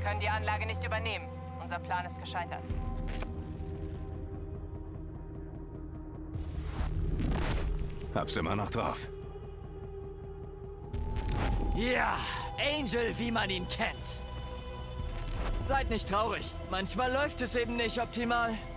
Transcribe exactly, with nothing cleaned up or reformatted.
können die Anlage nicht übernehmen. Unser Plan ist gescheitert. Hab's immer noch drauf. Ja, Angel, wie man ihn kennt. Seid nicht traurig. Manchmal läuft es eben nicht optimal.